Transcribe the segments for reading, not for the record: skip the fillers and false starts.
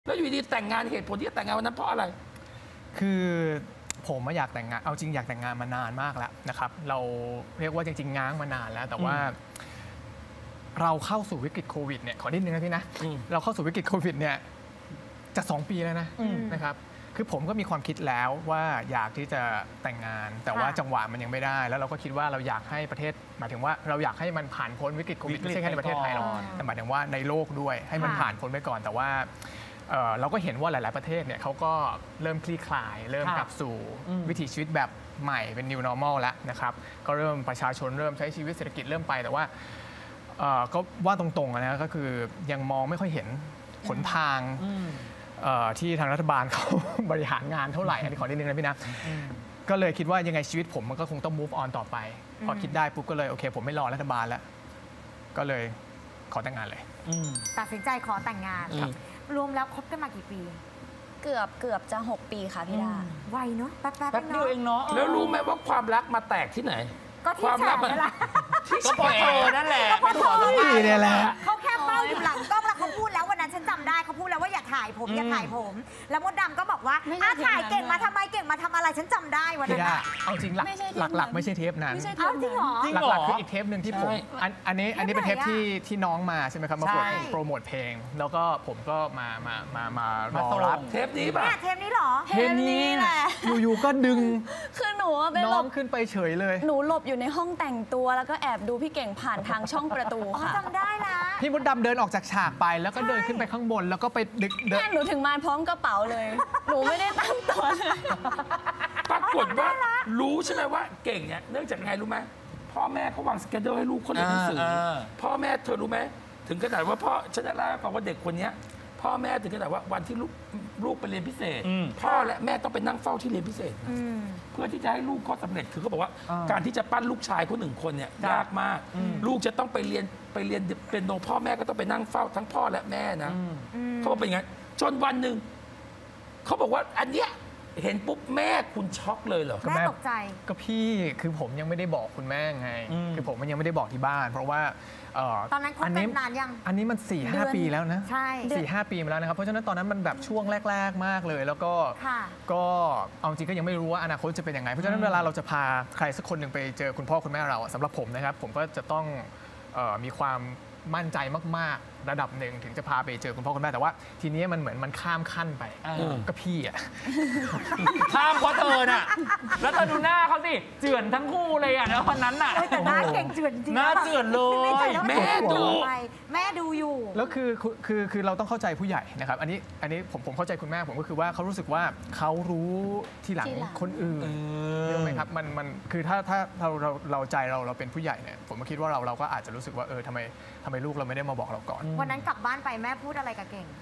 แล้วอยู่ดีแต่งงานเหตุผลที่จะแต่งงานวันนั้นเพราะอะไรคือผมอยากแต่งงานเอาจริงอยากแต่งงานมานานมากแล้วนะครับเราเรียกว่าจริงๆง้างมานานแล้วแต่ว่าเราเข้าสู่วิกฤตโควิดเนี่ยขอนิดนึงนะพี่นะเราเข้าสู่วิกฤตโควิดเนี่ยจะ2 ปีแล้วนะครับคือผมก็มีความคิดแล้วว่าอยากที่จะแต่งงานแต่ว่าจังหวะมันยังไม่ได้แล้วเราก็คิดว่าเราอยากให้ประเทศหมายถึงว่าเราอยากให้มันผ่านพ้นวิกฤตโควิดไม่ใช่แค่ในประเทศไทยหรอกแต่หมายถึงว่าในโลกด้วยให้มันผ่านพ้นไปก่อนแต่ว่าเราก็เห็นว่าหลายๆประเทศเนี่ยเขาก็เริ่มคลี่คลายเริ่มกลับสู่วิถีชีวิตแบบใหม่เป็น new normal แล้วนะครับก็เริ่มประชาชนเริ่มใช้ชีวิตเศรษฐกิจเริ่มไปแต่ว่าก็ว่าตรงๆนะก็คือยังมองไม่ค่อยเห็นหนทางที่ทางรัฐบาลเขาบริหารงานเท่าไหร่อันนี้ขอนิดนึงนะพี่นะก็เลยคิดว่ายังไงชีวิตผมมันก็คงต้อง move on ต่อไปพอคิดได้ปุ๊บก็เลยโอเคผมไม่รอรัฐบาลแล้วก็เลยขอแต่งงานเลยตัดสินใจขอแต่งงานรวมแล้วคบกันมากี่ปีเกือบจะ6 ปีค่ะพี่ดาไวเนาะแป๊บเดียวเองเนาะแล้วรู้ไหมว่าความรักมาแตกที่ไหนก็ที่แฉนั่นแหละก็พอนั่นแหละก็พอนี่แหละเขาแค่เฝ้าอยู่หลังกล้องแล้วเขาพูดแล้ววันนั้นฉันจำได้เขาพูดแล้วว่าอย่าถ่ายผมอย่าถ่ายผมแล้วมดดำก็บอกว่าถ่ายเก่งมาทำไมเก่งมาทำอะไรฉันจำได้วันนั้นเอาจริงหลักไม่ใช่เทปนั้นจริงเหรอหลักคืออีกเทปหนึ่งที่ผมอันนี้เป็นเทปที่น้องมาใช่ไหมครับมาโปรโมทเพลงแล้วก็ผมก็มารอรับเทปนี้ป่ะเทปนี้หรอเทปนี้แหละอยู่ๆก็ดึงคือหนูเป็นน้องขึ้นไปเฉยเลยหนูหลบอยู่ในห้องแต่งตัวแล้วก็แอบดูพี่เก่งผ่านทางช่องประตูค่ะจำได้นะพี่มดดำเดินออกจากฉากไปแล้วก็เดินขึ้นไปข้างบนแล้วก็ไปดึกแม่หนูถึงมาพร้อมกระเป๋าเลยหนูไม่ได้ตั้งตัวเลยปรากฏว่ารู้ใช่ไหมว่าเก่งเนี่ยเนื่องจากไงรู้ไหมพ่อแม่เขาวางสเกจเดิลให้ลูกเขาเรียนหนังสือพ่อแม่เธอรู้ไหมถึงขนาดว่าพ่อฉันจะเล่าให้ฟังว่าเด็กคนนี้พ่อแม่ถึงขนาดว่าวันที่ลูกไปเรียนพิเศษพ่อและแม่ต้องไปนั่งเฝ้าที่เรียนพิเศษเพื่อที่จะให้ลูกเขาสำเร็จคือเขาบอกว่าการที่จะปั้นลูกชายเขา1 คนเนี่ยยากมากลูกจะต้องไปเรียนเป็นโนพ่อแม่ก็ต้องไปนั่งเฝ้าทั้งพ่อและแม่นะเขาบอกเป็นอย่างนั้นจนวันหนึ่งเขาบอกว่าอันเนี้ยเห็นปุ๊บแม่คุณช็อกเลยเหรอแม่ตกใจก็พี่คือผมยังไม่ได้บอกคุณแม่ไงคือผมมันยังไม่ได้บอกที่บ้านเพราะว่าตอนนั้นคบกันนานยังอันนี้มัน 4-5 ปีแล้วนะใช่ 4-5 ปีมาแล้วนะครับเพราะฉะนั้นตอนนั้นมันแบบช่วงแรกๆมากเลยแล้วก็เอาจริงก็ยังไม่รู้ว่าอนาคตจะเป็นยังไงเพราะฉะนั้นเวลาเราจะพาใครสักคนหนึ่งไปเจอคุณพ่อคุณแม่เราสำหรับผมนะครับผมก็จะต้องมีความมั่นใจมากๆระดับหนึ่งถึงจะพาไปเจอคุณพ่อคุณแม่แต่ว่าทีนี้มันเหมือนมันข้ามขั้นไปก็พี่อะข้ามเพราะเธอน่ะแล้วเธอดูหน้าเขาสิเจือนทั้งคู่เลยอ่ะแล้วคนนั้นน่ะแต่หน้าเก่งเจือนจริงหน้าเจือนเลยแม่ดูอยู่แล้วคือเราต้องเข้าใจผู้ใหญ่นะครับอันนี้ผมเข้าใจคุณแม่ผมก็คือว่าเขารู้สึกว่าเขารู้ทีหลังคนอื่นใช่ไหมครับมันคือถ้าเราใจเราเป็นผู้ใหญ่เนี่ยผมก็คิดว่าเราก็อาจจะรู้สึกว่าทำไมลูกเราไม่ได้มาบอกเราก่อนวันนั้นกลับบ้านไปแม่พูดอะไรกับเก่ง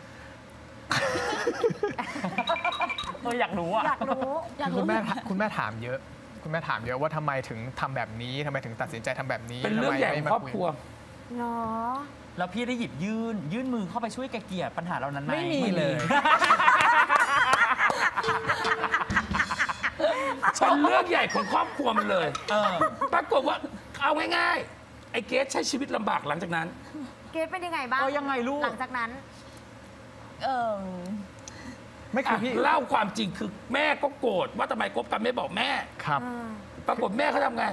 อยากรู้อ่ะคุณแม่ถามเยอะคุณแม่ถามเยอะว่าทำไมถึงทำแบบนี้ทำไมถึงตัดสินใจทำแบบนี้เป็นเรื่องใหญ่ของครอบครัวเนาะแล้วพี่ได้หยิบยื่นมือเข้าไปช่วยแกเกลี่ยปัญหาเรานั้นไหมไม่มีเลยเป็นเรื่องใหญ่ของครอบครัวมันเลยปรากฏว่าเอาง่ายๆไอ้เกสใช้ชีวิตลำบากหลังจากนั้นเกสเป็นยังไงบ้างยังไงลูกหลังจากนั้นไม่คือพี่เล่าความจริงคือแม่ก็โกรธว่าทำไมคบกันไม่บอกแม่ครับปรากฏแม่เขาทำไง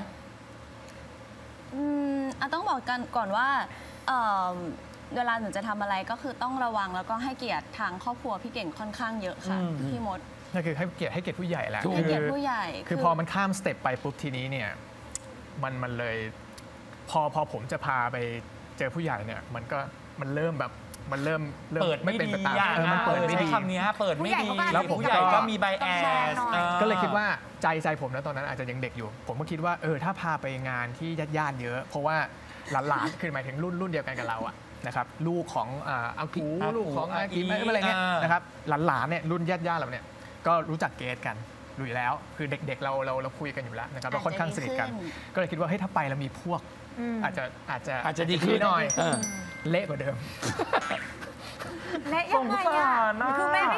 ต้องบอกกันก่อนว่าเวลาหนูจะทำอะไรก็คือต้องระวังแล้วก็ให้เกียรติทางครอบครัวพี่เก่งค่อนข้างเยอะค่ะพี่มดนั่นคือให้เกียรติผู้ใหญ่แหละให้เกียรติผู้ใหญ่คือพอมันข้ามสเต็ปไปปุ๊บทีนี้เนี่ยมันเลยพอผมจะพาไปเจอผู้ใหญ่เนี่ยมันเริ่มเปิดไม่เป็นไปตามมันเปิดไม่ดีคำนี้เปิดไม่ดีแล้วผู้ใหญ่ก็มีไบแอสก็เลยคิดว่าใจผมนะตอนนั้นอาจจะยังเด็กอยู่ผมก็คิดว่าถ้าพาไปงานที่ญาติเยอะเพราะว่าหลานคือหมายถึงรุ่นเดียวกันกับเราอะนะครับลูกของอากูลูกของอากิมอะไรเงี้ยนะครับหลานเนี่ยรุ่นญาติเราเนี่ยก็รู้จักเกสกันรู้อยู่แล้วคือเด็กๆเราคุยกันอยู่แล้วนะครับเราค่อนข้างสนิทกันก็เลยคิดว่าถ้าไปแล้วมีพวกอาจจะดีขึ้นหน่อยเละกว่าเดิมเละยังไงอ่ะคือแม่ไม่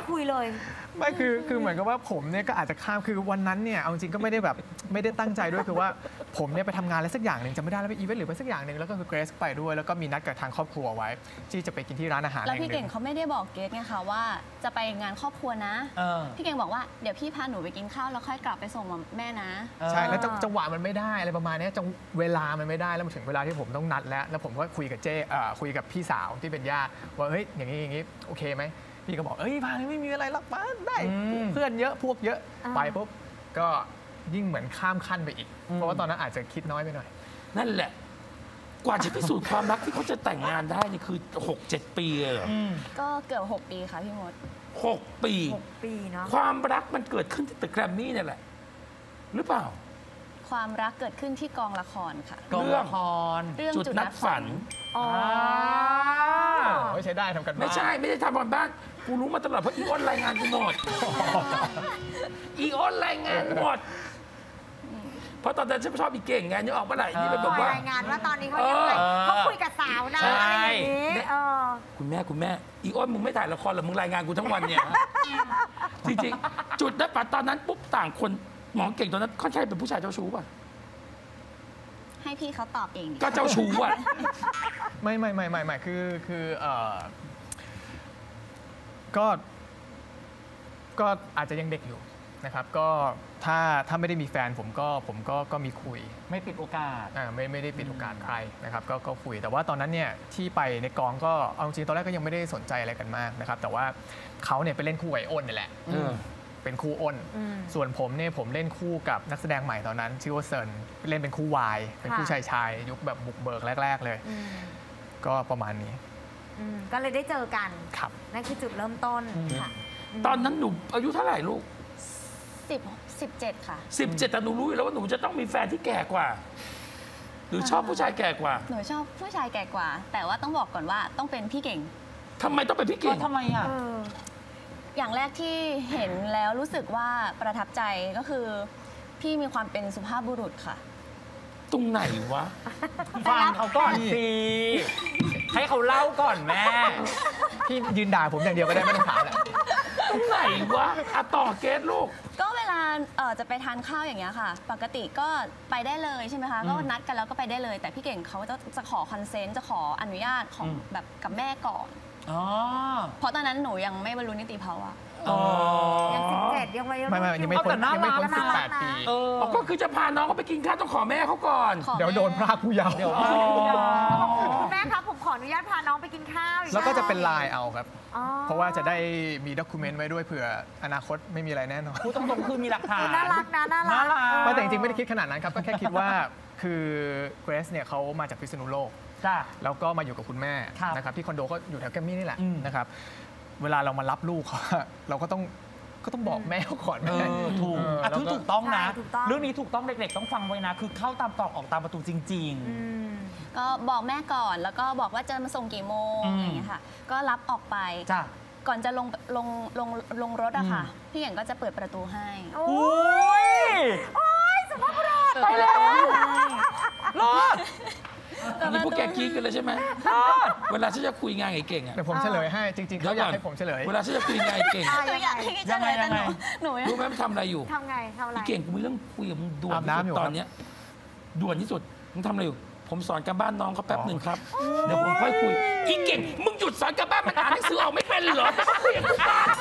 คุยเลยไม่คือเหมือนกับว่าผมเนี่ยก็อาจจะข้ามคือวันนั้นเนี่ยเอาจริงก็ไม่ได้แบบไม่ได้ตั้งใจด้วยคือว่าผมเนี่ยไปทำงานอะไรสักอย่างหนึ่งจะไม่ได้แล้วไปอีเวนต์หรือไปสักอย่างหนึ่งแล้วก็คือเกรซไปด้วยแล้วก็มีนัดกับทางครอบครัวไว้ที่จะไปกินที่ร้านอาหารแล้วแห่งพี่หเก่นึ่งงเขาไม่ได้บอกเกดไงคะว่าจะไปงานครอบครัวนะ พี่เก่งบอกว่าเดี๋ยวพี่พาหนูไปกินข้าวแล้วค่อยกลับไปส่งแม่นะใช่แล้วจังหวะมันไม่ได้อะไรประมาณนี้จังเวลามันไม่ได้แล้วมันถึงเวลาที่ผมต้องนัดแล้วผมก็คุยกับคุยกับพี่สาวที่เป็นญาติว่าเฮ้ยอย่างนี้โอเคไหมพี่ก็บอกเอ้ยพาไม่มีอะไรหรอกมาได้เพื่อนเยอะพวกเยอะไปปุ๊บก็ยิ่งเหมือนข้ามขั้นไปอีกเพราะว่าตอนนั้นอาจจะคิดน้อยไปหน่อยนั่นแหละ กว่าจะพิสูจน์ความรักที่เขาจะแต่งงานได้นี่คือ 6-7 ปีเลยเหรอก็เกือบ6 ปีค่ะพี่มด 6 ปี 6 ปีเนาะความรักมันเกิดขึ้นที่ตึกแกรมมี่เนี่ยแหละ หรือเปล่าความรักเกิดขึ้นที่กองละครค่ะกองละครเรื่องจุดจุดนันัดดฝัฝันนอ๋อไม่ใช่ได้ทำกันบ้านไม่ใช่ไม่ได้ทำบอลบ้าน กูรู้มาตลอดเพราะอีออนรายงานกูหมด อีออนรายงานหมด เพราะตอนนั้นฉันชอบอีเก่งไงนึกออกปะไหล่นี่เป็นแบบว่ารายงานว่าตอนนี้เขายังไงเขาคุยกับสาวนะอะไรอย่างนี้คุณแม่อีอ้อนมึงไม่ถ่ายละครหรอมึงรายงานกูทั้งวันเนี่ย จริงๆ จุดนัดฝันตอนนั้นปุ๊บต่างคนหมอเก่งตอนนั้นค่อนข้างเป็นผู้ชายเจ้าชู้ป่ะให้พี่เขาตอบเองดิก็เจ้าชู้อ่ะไม่คือก็อาจจะยังเด็กอยู่นะครับก็ถ้าไม่ได้มีแฟนผมก็มีคุยไม่ปิดโอกาสไม่ได้ปิดโอกาสใครนะครับก็คุยแต่ว่าตอนนั้นเนี่ยที่ไปในกองก็เอาจริงตอนแรกก็ยังไม่ได้สนใจอะไรกันมากนะครับแต่ว่าเขาเนี่ยไปเล่นคู่กับไอ้อ้นนี่แหละเป็นคู่อ้นส่วนผมเนี่ยผมเล่นคู่กับนักแสดงใหม่ตอนนั้นชื่อว่าเซินเล่นเป็นคู่วายเป็นคู่ชายยุคแบบบุกเบิกแรกๆเลยก็ประมาณนี้ก็เลยได้เจอกันครับนั่นคือจุดเริ่มต้นค่ะตอนนั้นหนูอายุเท่าไหร่ลูก 17 ค่ะ 17แต่หนูรู้อยู่แล้วว่าหนูจะต้องมีแฟนที่แก่กว่า หรือชอบผู้ชายแก่กว่าหนูชอบผู้ชายแก่กว่า แต่ว่าต้องบอกก่อนว่าต้องเป็นพี่เก่งทำไมต้องเป็นพี่เก่งทำไมอ่ะอย่างแรกที่เห็นแล้วรู้สึกว่าประทับใจก็คือพี่มีความเป็นสุภาพบุรุษค่ะตรงไหนวะฟังเขาก่อนสิ ให้เขาเล่าก่อนแม่พี่ยืนด่าผมอย่างเดียวก็ได้ไม่ต้องถามแหละตรงไหนวะอะต่อเกสลูกก็เวลาจะไปทานข้าวอย่างเงี้ยค่ะ ปกติก็ไปได้เลยใช่ไหมคะก็นัดกันแล้วก็ไปได้เลย แต่พี่เก่งเขาจะขอคอนเซนต์จะขออนุญาตของแบบกับแม่ก่อนเพราะตอนนั้นหนูยังไม่บรรลุนิติภาวะยัง17ยังยังไม่พ้น18 ปีก็คือจะพาน้องเขาไปกินข้าวต้องขอแม่เขาก่อนเดี๋ยวโดนพรากผู้เยาว์คุณแม่ครับผมขออนุญาตพาน้องไปกินข้าวแล้วก็จะเป็นไลน์เอาครับเพราะว่าจะได้มีด็อกิเมนต์ไว้ด้วยเผื่ออนาคตไม่มีอะไรแน่นอนพูดตรงๆคือมีหลักฐานน่ารักนะน่ารักแต่จริงๆไม่ได้คิดขนาดนั้นครับก็แค่คิดว่าคือเกรซเนี่ยเขามาจากพิษณุโลกแล้วก็มาอยู่กับคุณแม่นะครับที่คอนโดก็อยู่แถวแกรมมี่นี่แหละนะครับเวลาเรามารับลูกเราก็ต้องบอกแม่เขาก่อนแม่ถูกถูกต้องนะเรื่องนี้ถูกต้องเด็กๆต้องฟังไว้นะคือเข้าตามตอกออกตามประตูจริงๆก็บอกแม่ก่อนแล้วก็บอกว่าจะมาส่งกี่โมงอย่างเงี้ยค่ะก็รับออกไปก่อนจะลงรถอะค่ะพี่เก่งก็จะเปิดประตูให้โอ้ยสุภาพบุรุษไปแล้วรอดนี่พวกแกกรี๊ดกันเลยใช่ไหมเวลาฉันจะคุยงานไอ้เก่งอะเดี๋ยวผมเฉลยให้จริงๆเขาอยากให้ผมเฉลยเวลาฉันจะคุยงานไอ้เก่งหนูอยากให้เฉลยแต่หนูรู้ไหมมันทำอะไรอยู่ทำไงทำอะไรไอ้เก่งกูมีเรื่องคุยกับมึงด่วนที่สุดตอนนี้ด่วนที่สุดมึงทำอะไรอยู่ผมสอนการบ้านน้องเขาแป๊บหนึ่งครับเดี๋ยวผมค่อยคุยอีเก่งมึงหยุดสอนการบ้านมันอ่านหนังสือออกไม่เป็นเหรอคุยกับกู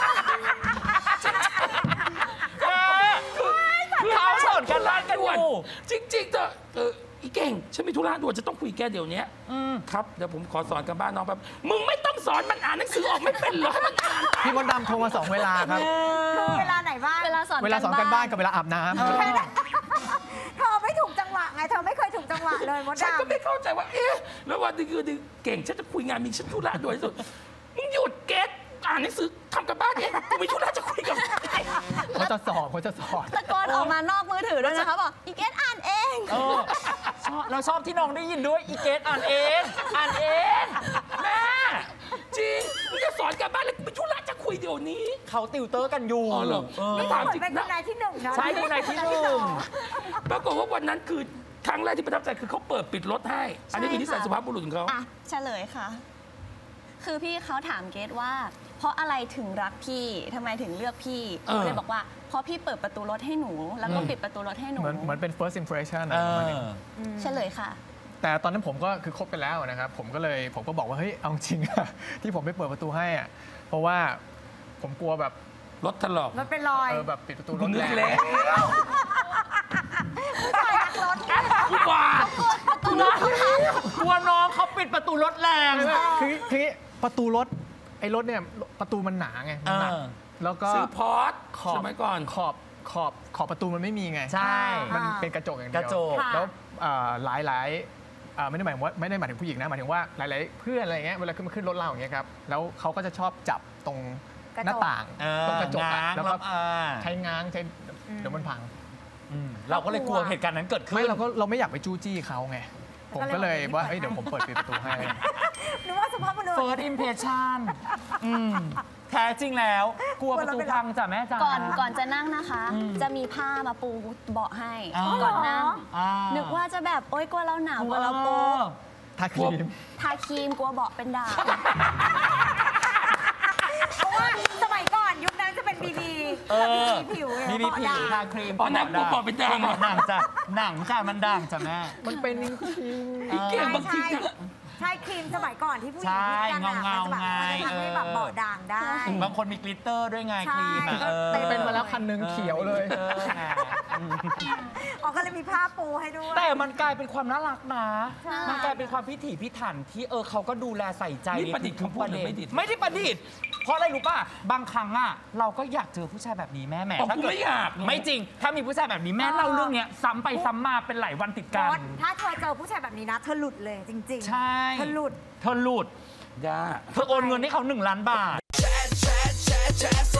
คือเขาสอนการบ้านกันอยู่จริงๆเถอะอีเก่งฉันมีธุระด่วนจะต้องคุยแกเดี๋ยวนี้ครับเดี๋ยวผมขอสอนการบ้านน้องแป๊บมึงไม่ต้องสอนมันอ่านหนังสือออกไม่เป็นเหรอให้มันอ่านพี่มดดำโทรมา2 เวลาครับเวลาไหนบ้างเวลาสอนการบ้านกับเวลาอาบน้ำเธอไม่ถูกจังหวะไงเธอไม่เคยถูกจังหวะเลยมดดำฉันก็ไม่เข้าใจว่าแล้ววันนี้คือเก่งฉันจะคุยงานมีฉันธุระด่วนที่สุดมึงหยุดเกตอ่านหนังสือทำการบ้านเองกูมีธุระจะคุยกับเขาจะสอนตะโกนออกมานอกมือถือด้วยนะคะบอกอีเกตอ่านเองเราชอบที่น้องได้ยินด้วยอีเกตอ่านเองแม่จริงมึงจะสอนการบ้านแล้วกูมีธุระจะคุยเดี๋ยวนี้เขาติวเตอร์กันอยู่เหรอนี่ถามจริงนะเป็นนายที่1นะใช่เป็นนายที่1 ปรากฏว่าวันนั้นคือครั้งแรกที่ประทับใจคือเขาเปิดปิดรถให้อันนี้คือนิสัยสุภาพบุรุษของเขาเฉลยค่ะคือพี่เขาถามเกตว่าเพราะอะไรถึงรักพี่ทำไมถึงเลือกพี่เขาเลยบอกว่าเพราะพี่เปิดประตูรถให้หนูแล้วก็ปิดประตูรถให้หนูเหมือนเป็น first impression อะไรประมาณนี้เฉลยค่ะแต่ตอนนั้นผมก็คือคบกันแล้วนะครับผมก็บอกว่าเฮ้ยเอาจริงอะที่ผมไม่เปิดประตูให้อะเพราะว่าผมกลัวแบบรถถลอกมันเป็นรอยแบบปิดประตูรถแรงผู้ชายรักรถกูว่ากลัวน้องเขาปิดประตูรถแรงคือประตูรถไอ้รถเนี่ยประตูมันหนาไงมันหนักแล้วก็ซื้อพอร์ตสมัยก่อนขอบประตูมันไม่มีไงใช่มันเป็นกระจกอย่างเดียวแล้วหลายไม่ได้หมายถึงผู้หญิงนะหมายถึงว่าหลายๆเพื่อนอะไรเงี้ยเวลาขึ้นรถเราอย่างเงี้ยครับแล้วเขาก็จะชอบจับตรงหน้าต่างตรงกระจกแล้วก็ใช้ง้างใช้เดี๋ยวมันพังเราก็เลยกลัวเหตุการณ์นั้นเกิดขึ้นเราไม่อยากไปจู้จี้เขาไงผมก็เลยว่าเดี๋ยวผมเปิดประตูให้นึกว่าสุภาพบุรุษ First impression แท้จริงแล้วกลัวประตูพังจ้ะแม่จ๋าก่อนจะนั่งนะคะจะมีผ้ามาปูเบาะให้ก่อนนั่งนึกว่าจะแบบโอ๊ยกลัวเราหนาวกลัวเราปูทาครีมกลัวเบาะเป็นด่างเพราะว่าสมัยก่อนยุคนั้นจะเป็นบีบีผิวมีผิวทาครีมนั่งกูบอกเป็นด่างหนังจ้ะมันด่างจ้ะแม่มันเป็นจริงเก่งบางทีใช่ครีมสมัยก่อนที่ผู้หญิงที่กันมันจะแบบทำให้แบบเบาะด่างได้บางคนมีกลิตเตอร์ด้วยไงครีมเป็นมาแล้วคันนึงเขียวเลยก็เลยมีผ้าปูให้ด้วยแต่มันกลายเป็นความน่ารักนะมันกลายเป็นความพิถีพิถันที่เขาก็ดูแลใส่ใจนี่ประดิษฐ์คำพูดไม่ได้ประดิษฐ์เพราะอะไรรู้ป่ะบางครั้งอ่ะเราก็อยากเจอผู้ชายแบบนี้แม่ถ้าเกิดไม่อยากไม่จริงถ้ามีผู้ชายแบบนี้แม่เล่าเรื่องนี้ซ้ำไปซ้ำมาเป็นหลายวันติดกันถ้าเธอเจอผู้ชายแบบนี้นะเธอหลุดเลยจริงๆใช่เธอหลุดย่าเธอโอนเงินให้เขา1 ล้านบาท